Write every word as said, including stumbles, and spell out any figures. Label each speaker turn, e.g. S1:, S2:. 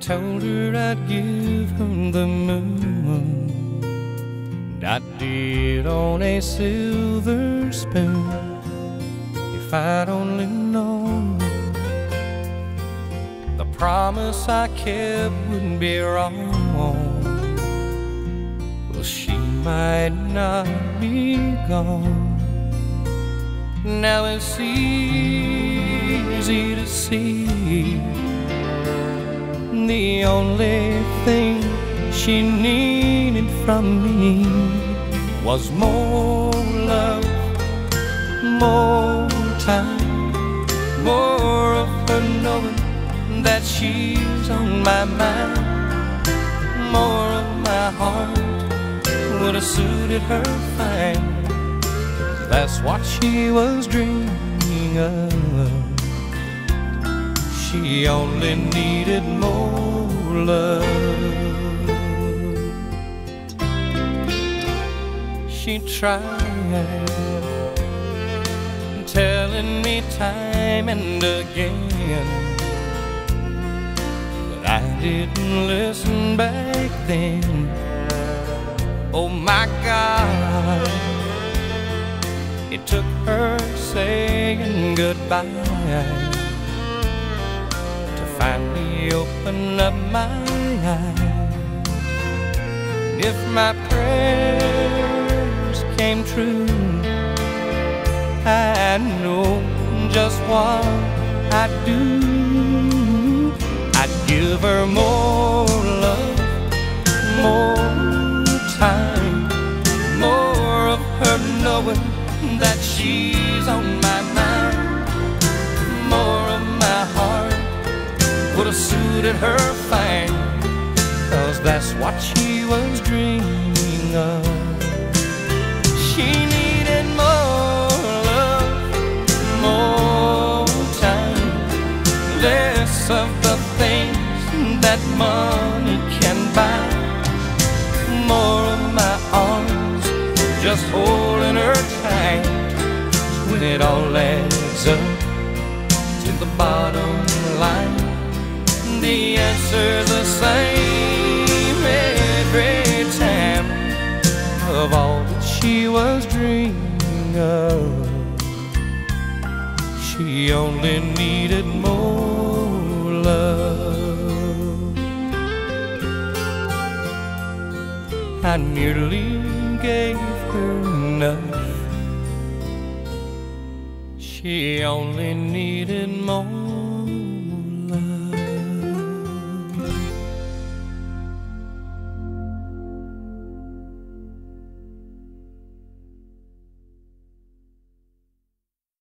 S1: told her I'd give her the moon, and I did on a silver spoon. If I'd only known the promise I kept wouldn't be wrong, well, she might not be gone. Now it's easy to see the only thing she needed from me was more love, more time, more of her knowing that she's on my mind. More of my heart would have suited her fine. That's what she was dreaming of. She only needed more love. She tried, telling me time and again, but I didn't listen back then. Oh my God, it took her saying goodbye to finally open up my eyes. If my prayers came true, I know just what I'd do. I'd give her more love, more time, more of her knowing that she's on my mind. More of my heart would have suited her fine, 'cause that's what she was dreaming of. She needed more love, more time, less of the things that money can buy. More of my arms just holding her tight. When it all adds up to the bottom line, the answer's the same every time. Of all that she was dreaming of, she only needed more love. I nearly gave her enough. She only needed more